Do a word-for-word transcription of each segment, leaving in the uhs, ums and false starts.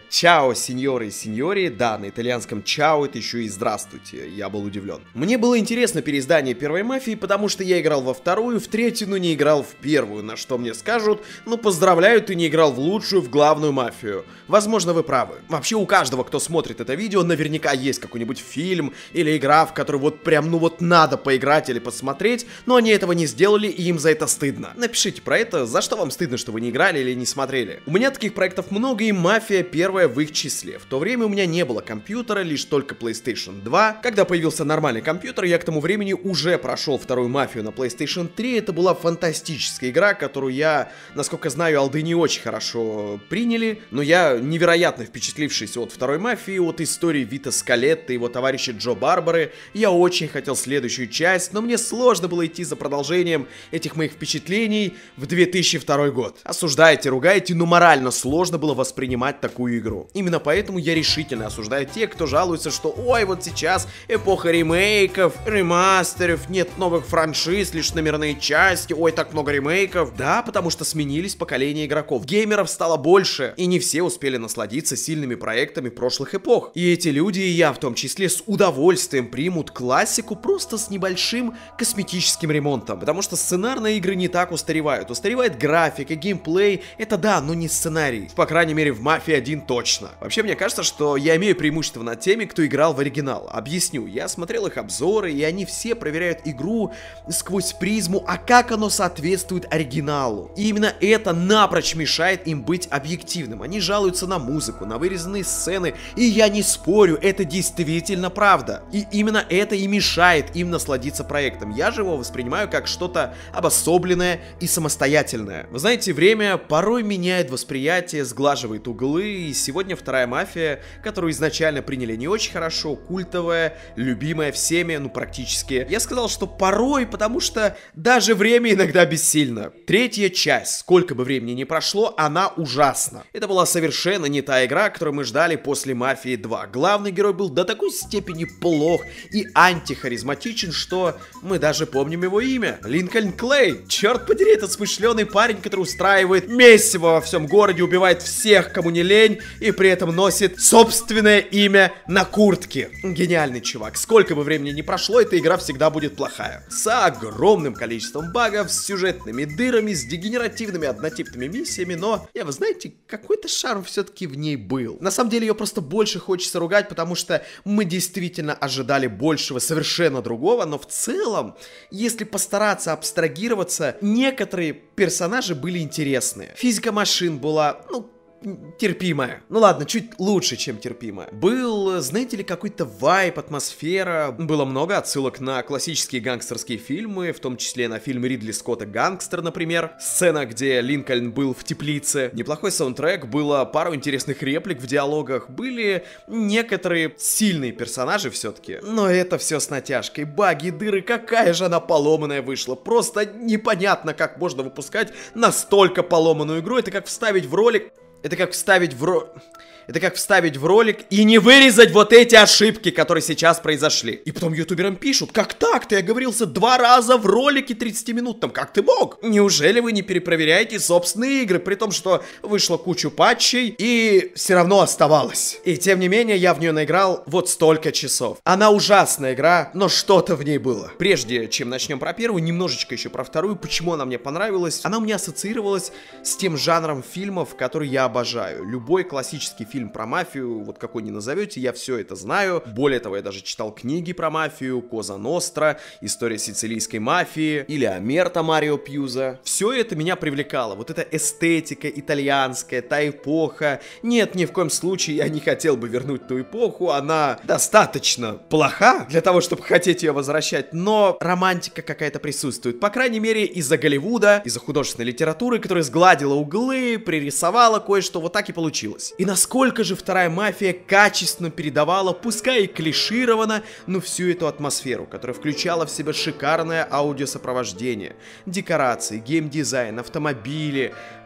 Чао, сеньоры и сеньори. Да, на итальянском чао это еще и здравствуйте. Я был удивлен. Мне было интересно переиздание первой мафии, потому что я играл во вторую, в третью, но не играл в первую. На что мне скажут: ну поздравляю, ты не играл в лучшую, в главную мафию. Возможно, вы правы. Вообще у каждого, кто смотрит это видео, наверняка есть какой-нибудь фильм или игра, в которую вот прям, ну вот надо поиграть или посмотреть, но они этого не сделали и им за это стыдно. Напишите про это, за что вам стыдно, что вы не играли или не смотрели. У меня таких проектов много, и мафия первая в их числе. В то время у меня не было компьютера, лишь только PlayStation два. Когда появился нормальный компьютер, я к тому времени уже прошел вторую мафию на PlayStation три. Это была фантастическая игра, которую я, насколько знаю, алды не очень хорошо приняли, но я невероятно впечатлившись от второй мафии, от истории Вита Скалетта и его товарища Джо Барбары, я очень хотел следующую часть, но мне сложно было идти за продолжением этих моих впечатлений в две тысячи второй год. Осуждаете, ругаете, но морально сложно было воспринимать такую игру. Именно поэтому я решительно осуждаю тех, кто жалуется, что ой, вот сейчас эпоха ремейков, ремастеров, нет новых франшиз, лишь номерные части, ой, так много ремейков. Да, потому что сменились поколения игроков, геймеров стало больше, и не все успели насладиться сильными проектами прошлых эпох. И эти люди, и я в том числе, с удовольствием примут классику просто с небольшим косметическим ремонтом, потому что сценарные игры не так устаревают. Устаревает графика, геймплей, это да, но не сценарий. По крайней мере в Мафии один точно. Вообще, мне кажется, что я имею преимущество над теми, кто играл в оригинал. Объясню, я смотрел их обзоры, и они все проверяют игру сквозь призму, а как оно соответствует оригиналу. И именно это напрочь мешает им быть объективным. Они жалуются на музыку, на вырезанные сцены, и я не спорю, это действительно правда. И именно это и мешает им насладиться проектом. Я же его воспринимаю как что-то обособленное и самостоятельное. Вы знаете, время порой меняет восприятие, сглаживает углы, и сегодня вторая мафия, которую изначально приняли не очень хорошо, культовая, любимая всеми, ну практически. Я сказал, что порой, потому что даже время иногда бессильно. Третья часть, сколько бы времени ни прошло, она ужасна. Это была совершенно не та игра, которую мы ждали после Мафии два. Главный герой был до такой степени плох и антихаризматичен, что мы даже помним его имя. Линкольн Клей. Черт подери, этот смышленый парень, который устраивает месиво во всем городе, убивает всех, кому не лень, и при этом носит собственное имя на куртке. Гениальный чувак. Сколько бы времени ни прошло, эта игра всегда будет плохая. С огромным количеством багов, с сюжетными дырами, с дегенеративными однотипными миссиями, но, я, вы знаете, какой-то шарм все-таки в ней был. На самом деле ее просто больше хочется ругать, потому что мы действительно ожидали большего, совершенно другого, но в целом, если постараться абстрагироваться, некоторые персонажи были интересные. Физика машин была, ну, терпимая. Ну ладно, чуть лучше, чем терпимая. Был, знаете ли, какой-то вайб, атмосфера. Было много отсылок на классические гангстерские фильмы, в том числе на фильм Ридли Скотта «Гангстер», например. Сцена, где Линкольн был в теплице. Неплохой саундтрек, было пару интересных реплик в диалогах. Были некоторые сильные персонажи все-таки. Но это все с натяжкой. Баги, дыры, какая же она поломанная вышла. Просто непонятно, как можно выпускать настолько поломанную игру. Это как вставить в ролик... Это как вставить в ро... Это как вставить в ролик и не вырезать вот эти ошибки, которые сейчас произошли. И потом ютуберам пишут: как так? Ты оговорился два раза в ролике тридцати минутном. Как ты мог? Неужели вы не перепроверяете собственные игры, при том, что вышло кучу патчей и все равно оставалось? И тем не менее, я в нее наиграл вот столько часов. Она ужасная игра, но что-то в ней было. Прежде чем начнем про первую, немножечко еще про вторую. Почему она мне понравилась? Она у меня ассоциировалась с тем жанром фильмов, который я обожаю. Любой классический фильм Фильм про мафию, вот какой ни назовете, я все это знаю. Более того, я даже читал книги про мафию, Коза Ностра, История сицилийской мафии или Омерта Марио Пьюза. Все это меня привлекало. Вот эта эстетика итальянская, та эпоха. Нет, ни в коем случае я не хотел бы вернуть ту эпоху. Она достаточно плоха для того, чтобы хотеть ее возвращать, но романтика какая-то присутствует. По крайней мере, из-за Голливуда, из-за художественной литературы, которая сгладила углы, пририсовала кое-что, вот так и получилось. И насколько Насколько же вторая мафия качественно передавала, пускай и клишированно, но всю эту атмосферу, которая включала в себя шикарное аудиосопровождение, декорации, геймдизайн, автомобили,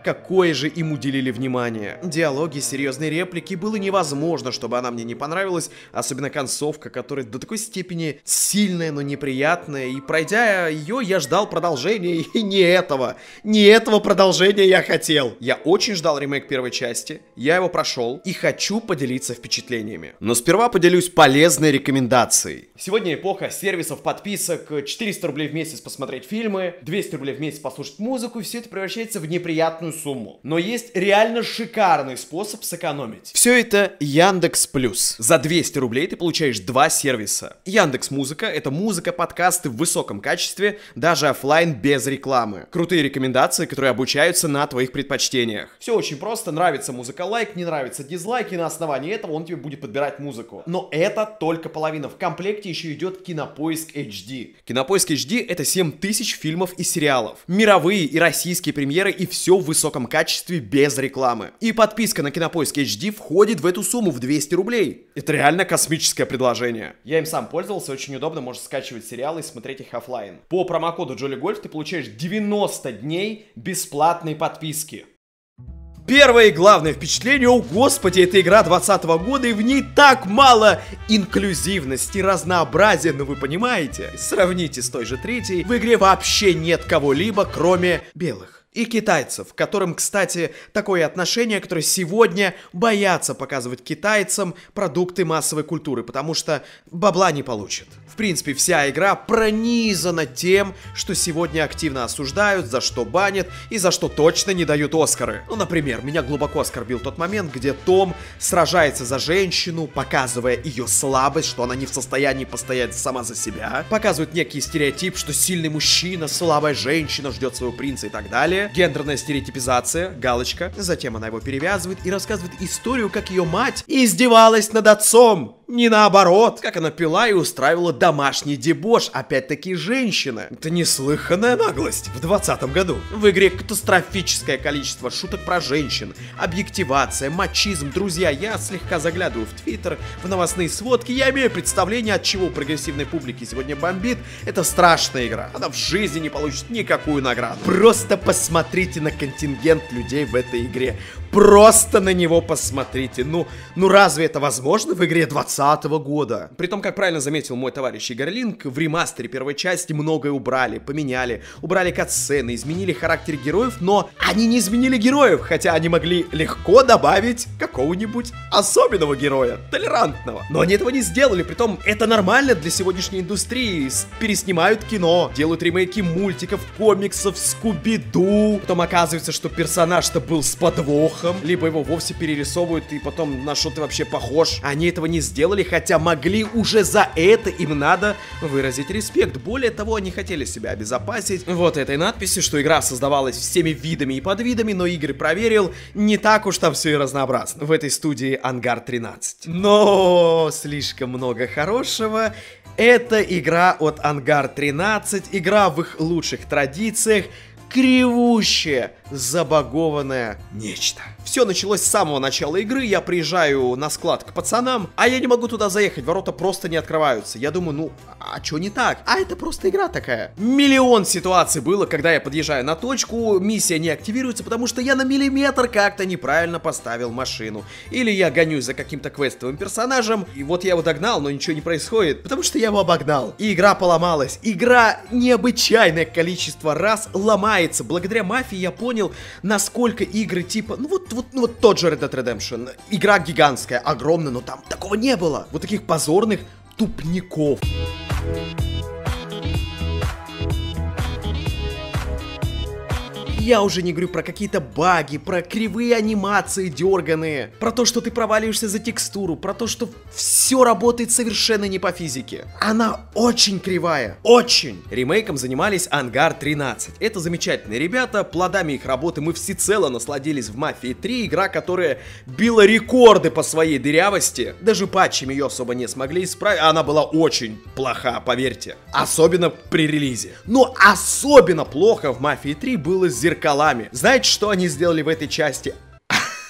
какое же им уделили внимание. Диалоги, серьезные реплики, было невозможно, чтобы она мне не понравилась, особенно концовка, которая до такой степени сильная, но неприятная, и пройдя ее, я ждал продолжения, и не этого, не этого продолжения я хотел. Я очень ждал ремейк первой части, я его прошел, и хочу поделиться впечатлениями. Но сперва поделюсь полезной рекомендацией. Сегодня эпоха сервисов, подписок, четыреста рублей в месяц посмотреть фильмы, двести рублей в месяц послушать музыку, и все это превращается в неприятную сумму. Но есть реально шикарный способ сэкономить. Все это Яндекс.Плюс. За двести рублей ты получаешь два сервиса. Яндекс.Музыка — это музыка, подкасты в высоком качестве, даже офлайн без рекламы. Крутые рекомендации, которые обучаются на твоих предпочтениях. Все очень просто, нравится музыка — лайк, не нравится — дизлайк, и на основании этого он тебе будет подбирать музыку. Но это только половина. В комплекте еще идет Кинопоиск эйч ди. Кинопоиск эйч ди — это семь тысяч фильмов и сериалов. Мировые и российские премьеры, и все в высоком качестве без рекламы. И подписка на Кинопоиск эйч ди входит в эту сумму в двести рублей. Это реально космическое предложение. Я им сам пользовался, очень удобно, можешь скачивать сериалы и смотреть их офлайн. По промокоду Jolly Golf ты получаешь девяносто дней бесплатной подписки. Первое и главное впечатление: о господи, это игра двадцатого года, и в ней так мало инклюзивности, разнообразия, но вы понимаете, сравните с той же третьей, в игре вообще нет кого-либо, кроме белых. И китайцев, к которым, кстати, такое отношение, которое сегодня боятся показывать китайцам продукты массовой культуры, потому что бабла не получат. В принципе, вся игра пронизана тем, что сегодня активно осуждают, за что банят и за что точно не дают Оскары. Ну, например, меня глубоко оскорбил тот момент, где Том сражается за женщину, показывая ее слабость, что она не в состоянии постоять сама за себя. Показывают некий стереотип, что сильный мужчина, слабая женщина ждет своего принца и так далее. Гендерная стереотипизация, галочка. Затем она его перевязывает и рассказывает историю, как ее мать издевалась над отцом. Не наоборот. Как она пила и устраивала домашний дебош. Опять-таки женщина. Это неслыханная наглость. В двадцатом году в игре катастрофическое количество шуток про женщин, объективация, мачизм. Друзья, я слегка заглядываю в Твиттер, в новостные сводки. Я имею представление, от чего прогрессивной публики сегодня бомбит. Это страшная игра. Она в жизни не получит никакую награду. Просто посмотрите на контингент людей в этой игре. Просто на него посмотрите. Ну, ну разве это возможно в игре двадцатого года? Притом, как правильно заметил мой товарищ Игорь Линк, в ремастере первой части многое убрали, поменяли. Убрали катсцены, изменили характер героев, но они не изменили героев, хотя они могли легко добавить какого-нибудь особенного героя, толерантного. Но они этого не сделали, притом это нормально для сегодняшней индустрии. Переснимают кино, делают ремейки мультиков, комиксов, Скуби-Ду. Потом оказывается, что персонаж-то был с подвохом, либо его вовсе перерисовывают и потом на что ты вообще похож. Они этого не сделали, хотя могли. Уже за это им надо выразить респект. Более того, они хотели себя обезопасить вот этой надписью, что игра создавалась всеми видами и подвидами, но Игорь проверил, не так уж там все и разнообразно. В этой студии Ангар тринадцать. Но слишком много хорошего. Это игра от Ангар тринадцать, игра в их лучших традициях, кривущее, забагованное нечто. Все началось с самого начала игры. Я приезжаю на склад к пацанам, а я не могу туда заехать, ворота просто не открываются. Я думаю, ну, а что не так? А это просто игра такая. Миллион ситуаций было, когда я подъезжаю на точку, миссия не активируется, потому что я на миллиметр как-то неправильно поставил машину. Или я гонюсь за каким-то квестовым персонажем, и вот я его догнал, но ничего не происходит, потому что я его обогнал. И игра поломалась. Игра необычайное количество раз ломается. Благодаря мафии я понял, насколько игры типа, ну вот, вот, ну вот тот же Red Dead Redemption. Игра гигантская, огромная, но там такого не было. Вот таких позорных тупников. Я уже не говорю про какие-то баги, про кривые анимации дерганые, про то, что ты проваливаешься за текстуру, про то, что все работает совершенно не по физике. Она очень кривая, очень. Ремейком занимались Ангар тринадцать. Это замечательные ребята, плодами их работы мы всецело насладились в Мафии три, игра, которая била рекорды по своей дырявости. Даже патчами ее особо не смогли исправить, она была очень плоха, поверьте. Особенно при релизе. Но особенно плохо в Мафии три было с зеркалами. Знаете, что они сделали в этой части?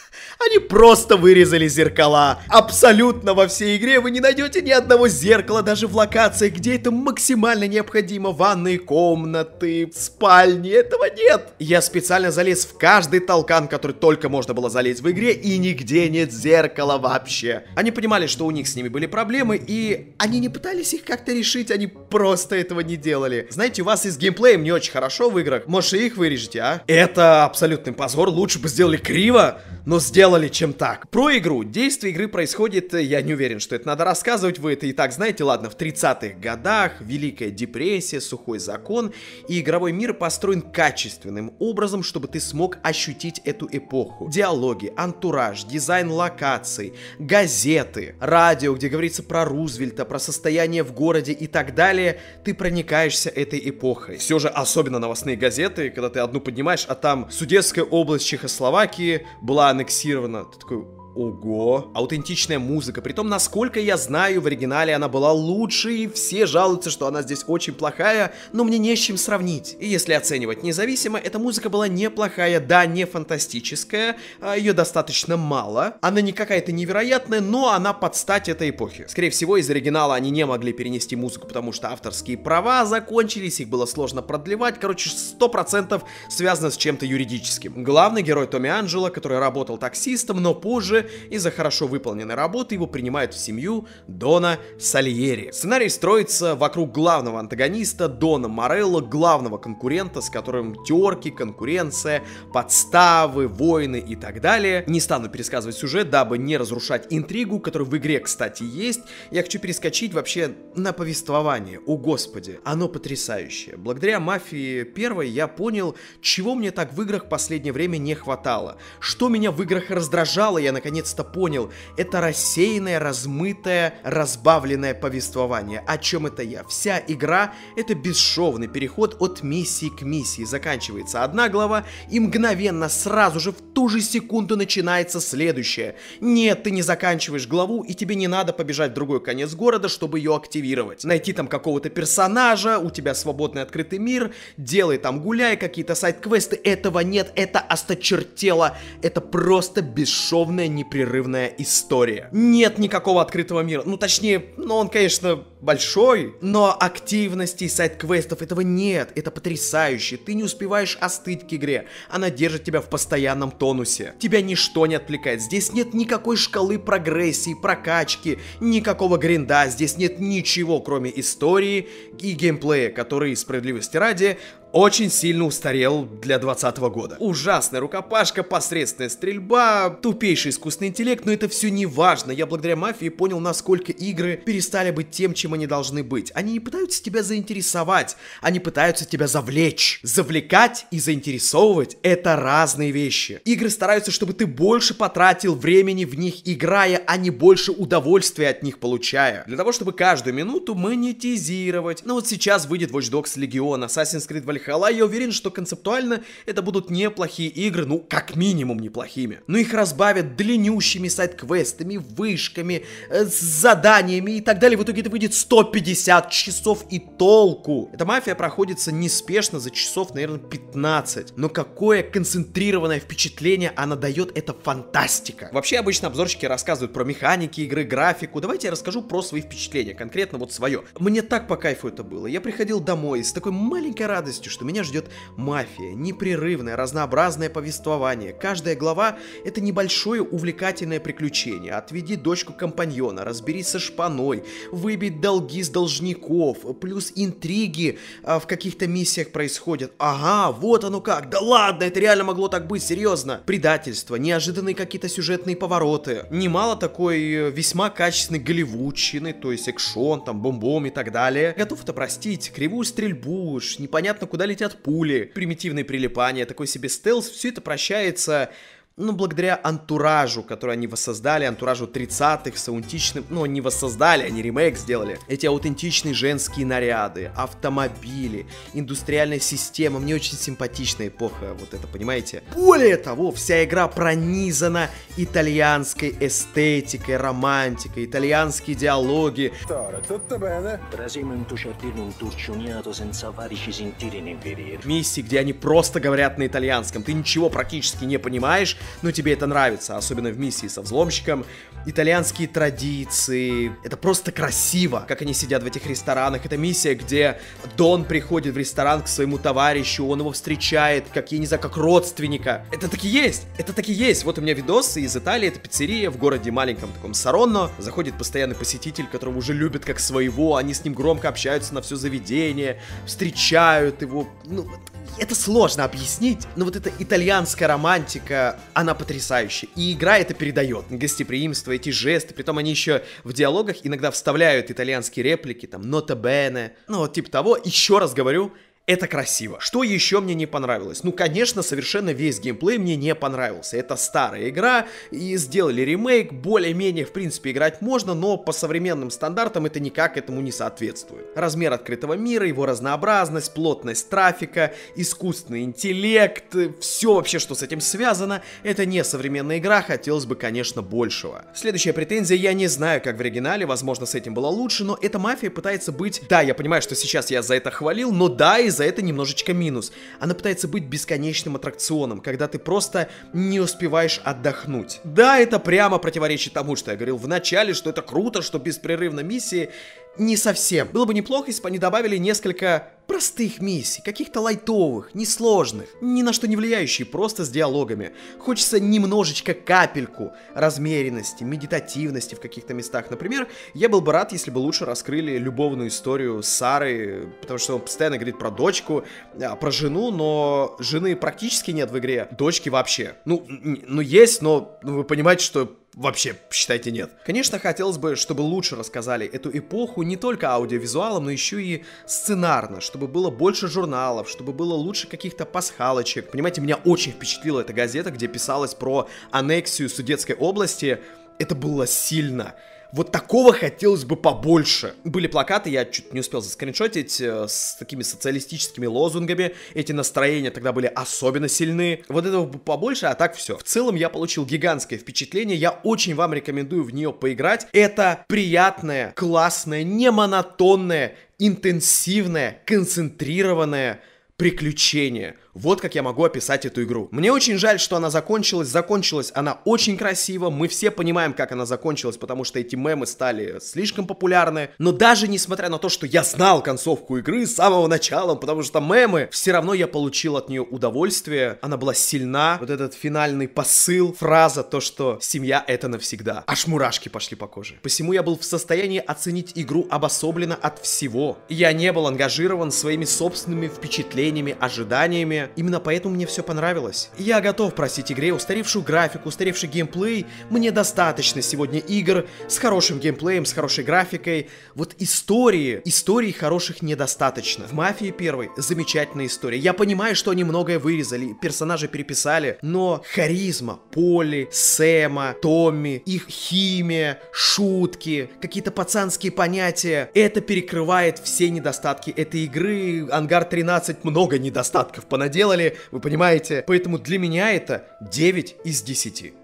Они просто вырезали зеркала. Абсолютно во всей игре вы не найдете ни одного зеркала, даже в локациях, где это максимально необходимо. Ванные комнаты, спальни, этого нет. Я специально залез в каждый толкан, который только можно было залезть в игре, и нигде нет зеркала вообще. Они понимали, что у них с ними были проблемы, и они не пытались их как-то решить, они просто этого не делали. Знаете, у вас и с геймплеем не очень хорошо в играх, может, и их вырежете, а? Это абсолютный позор, лучше бы сделали криво, но сделали, чем так. Про игру. Действие игры происходит, я не уверен, что это надо рассказывать, вы это и так знаете, ладно, в тридцатых годах, Великая депрессия, сухой закон, и игровой мир построен качественным образом, чтобы ты смог ощутить эту эпоху. Диалоги, антураж, дизайн локаций, газеты, радио, где говорится про Рузвельта, про состояние в городе и так далее, ты проникаешься этой эпохой. Все же особенно новостные газеты, когда ты одну поднимаешь, а там Судетская область Чехословакии была аннексирована. Ты такой... Ого. Аутентичная музыка. Притом, насколько я знаю, в оригинале она была лучше, и все жалуются, что она здесь очень плохая, но мне не с чем сравнить. И если оценивать независимо, эта музыка была неплохая, да, не фантастическая, ее достаточно мало. Она не какая-то невероятная, но она под стать этой эпохи. Скорее всего, из оригинала они не могли перенести музыку, потому что авторские права закончились, их было сложно продлевать. Короче, сто процентов связано с чем-то юридическим. Главный герой Томми Анджело, который работал таксистом, но позже из-за хорошо выполненной работы его принимают в семью Дона Сальери. Сценарий строится вокруг главного антагониста Дона Морелло, главного конкурента, с которым терки, конкуренция, подставы, войны и так далее. Не стану пересказывать сюжет, дабы не разрушать интригу, которая в игре, кстати, есть. Я хочу перескочить вообще на повествование. О господи, оно потрясающее. Благодаря Мафии первой я понял, чего мне так в играх в последнее время не хватало. Что меня в играх раздражало, я наконец наконец-то понял, это рассеянное, размытое, разбавленное повествование. О чем это я? Вся игра — это бесшовный переход от миссии к миссии. Заканчивается одна глава, и мгновенно, сразу же, в ту же секунду начинается следующая. Нет, ты не заканчиваешь главу, и тебе не надо побежать в другой конец города, чтобы ее активировать. Найти там какого-то персонажа, у тебя свободный открытый мир, делай там гуляй, какие-то сайд-квесты. Этого нет, это осточертело. Это просто бесшовная, непрерывная история. Нет никакого открытого мира. Ну, точнее, ну, он, конечно, большой, но активностей сайд-квестов этого нет. Это потрясающе. Ты не успеваешь остыть к игре. Она держит тебя в постоянном тонусе. Тебя ничто не отвлекает. Здесь нет никакой шкалы прогрессии, прокачки, никакого гринда. Здесь нет ничего, кроме истории и геймплея, который, справедливости ради, очень сильно устарел для двадцатого года. Ужасная рукопашка, посредственная стрельба, тупейший искусственный интеллект, но это все не важно. Я благодаря Мафии понял, насколько игры перестали быть тем, чем они должны быть. Они не пытаются тебя заинтересовать, они пытаются тебя завлечь. Завлекать и заинтересовывать — это разные вещи. Игры стараются, чтобы ты больше потратил времени в них играя, а не больше удовольствия от них получая. Для того, чтобы каждую минуту монетизировать. Ну вот сейчас выйдет Watch Dogs Legion, Assassin's Creed Valhalla. Я уверен, что концептуально это будут неплохие игры, ну, как минимум неплохими. Но их разбавят длиннющими сайд-квестами, вышками, э, с заданиями и так далее. В итоге это выйдет сто пятьдесят часов и толку. Эта Мафия проходится неспешно за часов, наверное, пятнадцать. Но какое концентрированное впечатление она дает, это фантастика. Вообще, обычно обзорщики рассказывают про механики игры, графику. Давайте я расскажу про свои впечатления, конкретно вот свое. Мне так по кайфу это было. Я приходил домой с такой маленькой радостью, что меня ждет Мафия, непрерывное, разнообразное повествование. Каждая глава — это небольшое увлекательное приключение. Отведи дочку компаньона, разберись со шпаной, выбить долги с должников, плюс интриги а, в каких-то миссиях происходят. Ага, вот оно как, да ладно, это реально могло так быть, серьезно. Предательство, неожиданные какие-то сюжетные повороты. Немало такой весьма качественной голливудщины, то есть экшон, там, бомбом и так далее. Готов это простить, кривую стрельбу, непонятно куда летят пули, примитивные прилипания, такой себе стелс, все это прощается, ну, благодаря антуражу, который они воссоздали, антуражу тридцатых, с аутентичным, ну, не воссоздали, они ремейк сделали. Эти аутентичные женские наряды, автомобили, индустриальная система, мне очень симпатичная эпоха, вот это, понимаете? Более того, вся игра пронизана итальянской эстетикой, романтикой, итальянские диалоги. Миссии, где они просто говорят на итальянском, ты ничего практически не понимаешь, но тебе это нравится, особенно в миссии со взломщиком. Итальянские традиции, это просто красиво, как они сидят в этих ресторанах. Это миссия, где Дон приходит в ресторан к своему товарищу, он его встречает, как, я не знаю, как родственника. Это таки есть, это таки есть. Вот у меня видосы из Италии, это пиццерия в городе маленьком таком Саронно. Заходит постоянный посетитель, которого уже любят как своего, они с ним громко общаются на все заведение, встречают его, ну... Это сложно объяснить, но вот эта итальянская романтика, она потрясающая. И игра это передает. Гостеприимство, эти жесты. Притом они еще в диалогах иногда вставляют итальянские реплики, там, нота бене. Ну, вот типа того. Еще раз говорю, это красиво. Что еще мне не понравилось? Ну, конечно, совершенно весь геймплей мне не понравился. Это старая игра, и сделали ремейк, более-менее, в принципе, играть можно, но по современным стандартам это никак этому не соответствует. Размер открытого мира, его разнообразность, плотность трафика, искусственный интеллект, все вообще, что с этим связано, это не современная игра, хотелось бы, конечно, большего. Следующая претензия, я не знаю, как в оригинале, возможно, с этим было лучше, но эта мафия пытается быть... Да, я понимаю, что сейчас я за это хвалил, но да, и за это немножечко минус. Она пытается быть бесконечным аттракционом, когда ты просто не успеваешь отдохнуть. Да, это прямо противоречит тому, что я говорил в начале, что это круто, что беспрерывно миссии. Не совсем. Было бы неплохо, если бы они добавили несколько простых миссий, каких-то лайтовых, несложных, ни на что не влияющие, просто с диалогами. Хочется немножечко капельку размеренности, медитативности в каких-то местах. Например, я был бы рад, если бы лучше раскрыли любовную историю Сары, потому что он постоянно говорит про дочку, про жену, но жены практически нет в игре, дочки вообще. Ну, ну есть, но вы понимаете, что... Вообще, считайте, нет. Конечно, хотелось бы, чтобы лучше рассказали эту эпоху не только аудиовизуалом, но еще и сценарно, чтобы было больше журналов, чтобы было лучше каких-то пасхалочек. Понимаете, меня очень впечатлила эта газета, где писалось про аннексию Судетской области. Это было сильно. Вот такого хотелось бы побольше. Были плакаты, я чуть не успел заскриншотить, э, с такими социалистическими лозунгами. Эти настроения тогда были особенно сильны. Вот этого бы побольше, а так все. В целом я получил гигантское впечатление. Я очень вам рекомендую в нее поиграть. Это приятное, классное, не монотонное, интенсивное, концентрированное приключение. Вот как я могу описать эту игру. Мне очень жаль, что она закончилась. Закончилась она очень красиво. Мы все понимаем, как она закончилась, потому что эти мемы стали слишком популярны. Но даже несмотря на то, что я знал концовку игры с самого начала, потому что мемы, все равно я получил от нее удовольствие. Она была сильна. Вот этот финальный посыл, фраза, то, что семья — это навсегда. Аж мурашки пошли по коже. Посему я был в состоянии оценить игру обособленно от всего. Я не был ангажирован своими собственными впечатлениями, ожиданиями. Именно поэтому мне все понравилось. Я готов простить игре устаревшую графику, устаревший геймплей. Мне достаточно сегодня игр с хорошим геймплеем, с хорошей графикой. Вот истории, историй хороших недостаточно. В Мафии первой замечательная история. Я понимаю, что они многое вырезали, персонажи переписали, но харизма Поли, Сэма, Томми, их химия, шутки, какие-то пацанские понятия, это перекрывает все недостатки этой игры. Ангар тринадцать много недостатков понаделали, вы понимаете? Поэтому для меня это девять из десяти.